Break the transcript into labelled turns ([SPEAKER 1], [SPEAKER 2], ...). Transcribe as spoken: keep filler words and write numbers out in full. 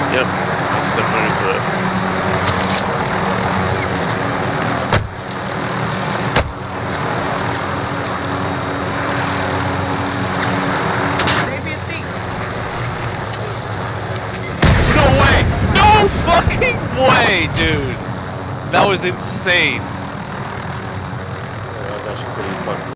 [SPEAKER 1] Yep, I'll step right into it.
[SPEAKER 2] Maybe a thief.
[SPEAKER 1] No way! No fucking way, dude! That was insane.
[SPEAKER 3] That was actually pretty fucking